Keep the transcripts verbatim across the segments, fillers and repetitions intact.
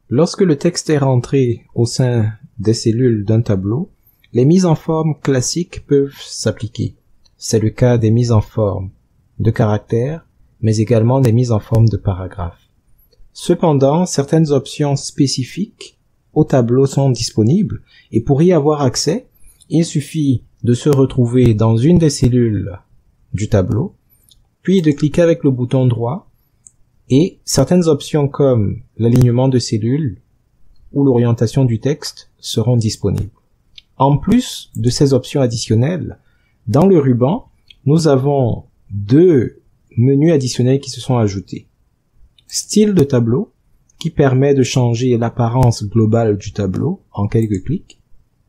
Lorsque le texte est rentré au sein des cellules d'un tableau, les mises en forme classiques peuvent s'appliquer. C'est le cas des mises en forme de caractères, mais également des mises en forme de paragraphes. Cependant, certaines options spécifiques au tableau sont disponibles et pour y avoir accès, il suffit de se retrouver dans une des cellules du tableau, puis de cliquer avec le bouton droit et certaines options comme l'alignement de cellules ou l'orientation du texte seront disponibles. En plus de ces options additionnelles, dans le ruban, nous avons deux menus additionnels qui se sont ajoutés. Style de tableau, qui permet de changer l'apparence globale du tableau en quelques clics.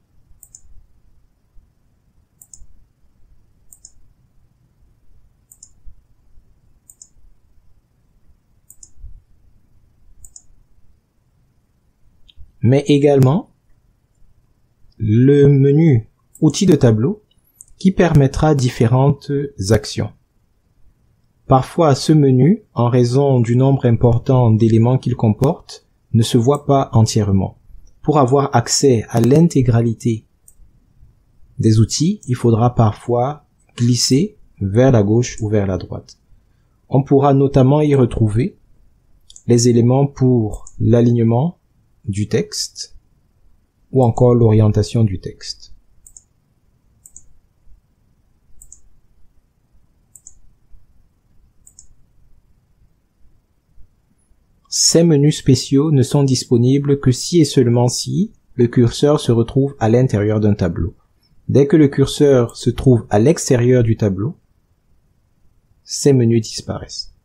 Mais également le menu outils de tableau qui permettra différentes actions. Parfois, ce menu, en raison du nombre important d'éléments qu'il comporte, ne se voit pas entièrement. Pour avoir accès à l'intégralité des outils, il faudra parfois glisser vers la gauche ou vers la droite. On pourra notamment y retrouver les éléments pour l'alignement du texte ou encore l'orientation du texte. Ces menus spéciaux ne sont disponibles que si et seulement si le curseur se retrouve à l'intérieur d'un tableau. Dès que le curseur se trouve à l'extérieur du tableau, ces menus disparaissent.